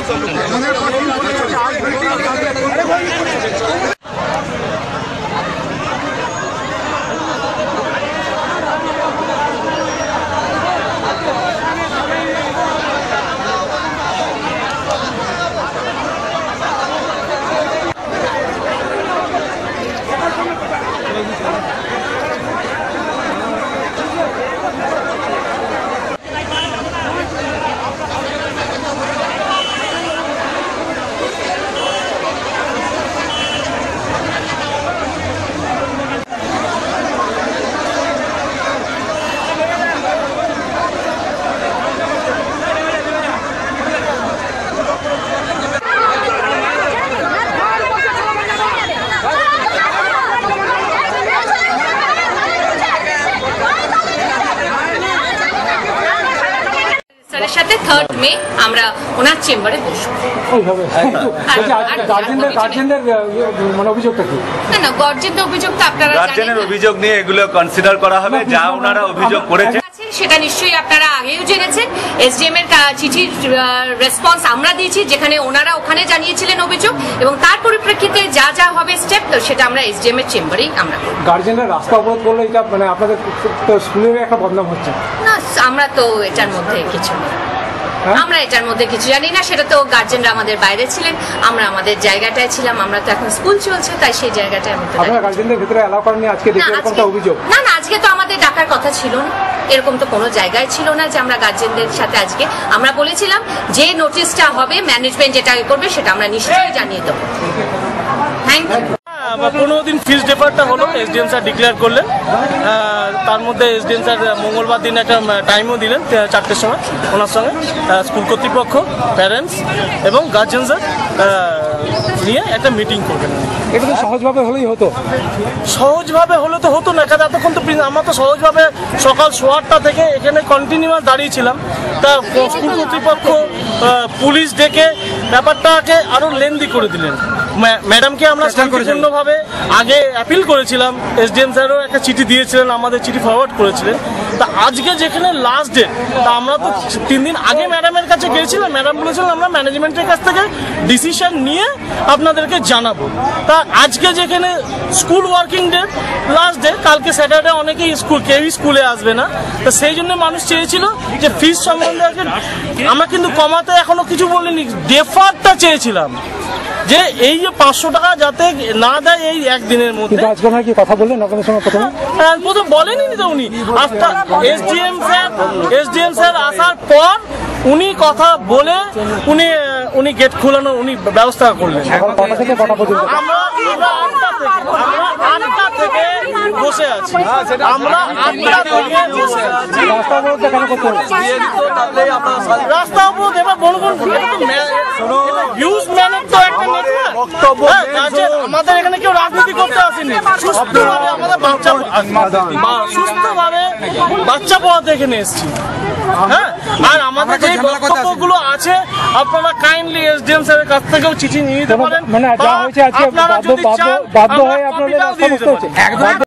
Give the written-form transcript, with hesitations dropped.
সাথে 3rd মে আমরা ওনার চেম্বারে বসবো। মানে অভিযোগটা কি? না গার্জেনের অভিযোগ তো আপনারা গার্জেনের অভিযোগ নিয়ে এগুলো কনসিডার করা হবে, যা ওনারা অভিযোগ করেছে সেটা নিশ্চয়ই আপনারা আগেও জেনেছেন। এসডিএম এর চিঠির রেসপন্স আমরা দিয়েছি, যেখানে ওনারা ওখানে জানিয়েছিলেন অভিযোগ, এবং তার পরিপ্রেক্ষিতে যা যা হবে স্টেপ, তো সেটা আমরা এসডিএম এর চেম্বারেই আমরা করব। গার্জেনরা রাস্তা অবরোধ করলে এটা মানে আপনাদের স্কুলের একটা বদনাম হচ্ছে না, আমরা তো এটার মধ্যে কিছু নেই, আমরা এটার মধ্যে কিছু জানি না। সেটা তো গার্জেনরা আমাদের বাইরে ছিলেন, আমরা আমাদের জায়গাটায় ছিলাম। আমরা তো এখন স্কুল চলছে, তাই সেই জায়গাটায় আমি আপনারা গার্জেনদের ভিতরে অ্যালাউ করেননি আজকে দেখে এরকমটা অভিযোগ? না না, আজকে তো আমাদের ডাকার কথা ছিল না, এরকম তো কোনো জায়গায় ছিল না যে আমরা গার্জেনদের সাথে আজকে আমরা বলেছিলাম যে নোটিশটা হবে ম্যানেজমেন্ট যেটা করবে সেটা আমরা নিশ্চয়ই জানিয়ে দেবো। Thank you. 15 দিন ফিস ডেফারটা হলো, এসডিএম স্যার ডিক্লেয়ার করলেন। তার মধ্যে এসডিএম স্যার মঙ্গলবার দিন একটা টাইমও দিলেন 4টের সময়। ওনার সঙ্গে স্কুল কর্তৃপক্ষ, প্যারেন্টস এবং গার্জেনসরা নিয়ে একটা মিটিং করবেন। এটা তো সহজভাবে হলেই হতো। সহজভাবে হলে তো হতো না, কারণ এতক্ষণ তো আমরা তো সহজভাবে সকাল 8টা থেকে এখানে কন্টিনিউয়াস দাঁড়িয়েছিলাম। তা স্কুল কর্তৃপক্ষ পুলিশ ডেকে ব্যাপারটাকে আরও লেন্দি করে দিলেন। ম্যাডামকে আমরা শান্তিপূর্ণভাবে আগে অ্যাপিল করেছিলাম, এসডিএম স্যারও একটা চিঠি দিয়েছিলেন, আমাদের চিঠি ফরওয়ার্ড করেছিলেন। তা আজকে যেখানে লাস্ট ডে, তা আমরা তো 3 দিন আগে ম্যাডামের কাছে গিয়েছিলাম। ম্যাডাম বলেছিলেন আমরা ম্যানেজমেন্টের কাছ থেকে ডিসিশন নিয়ে আপনাদেরকে জানাবো। তা আজকে যেখানে school working day last day, কালকে স্যাটারডে অনেকেই কেউই স্কুলে আসবে না। তো সেই জন্য মানুষ চেয়েছিল যে ফিস সম্বন্ধে আমরা কিন্তু কমাতে এখনো কিছু বলিনি, ডেফারটা চেয়েছিলাম যে এই যে 500 টাকা যাতে না দেয় এই একদিনের মধ্যে। কি কথা বললেন আপনাদের সঙ্গে? প্রথম বলেনি তো উনি, এসডিএম স্যার আসার পর উনি কথা বলে উনি গেট খোলানোর উনি ব্যবস্থা করলেন। আমরা 8টা থেকে বসে আছি, আমরা 8টা থেকে বসে আছি। রাস্তা অবরোধ এবার বলবেন হিউজ ম্যানের তো একটা বক্তব্য। আমাদের এখানে কেউ রাজনীতি করতে আসেনি, সুস্থভাবে আমাদের বাচ্চা পড়াতে এখানে এসেছি। হ্যাঁ, আর আমাদের যে বক্তব্যগুলো আছে আপনারা কাইন্ডলি এসডিএম স্যারের কাছ থেকেও চিঠি নিয়ে নিতে পারেন। মানে যা হয়েছে আজকে বাধ্য হয়ে আপনাদের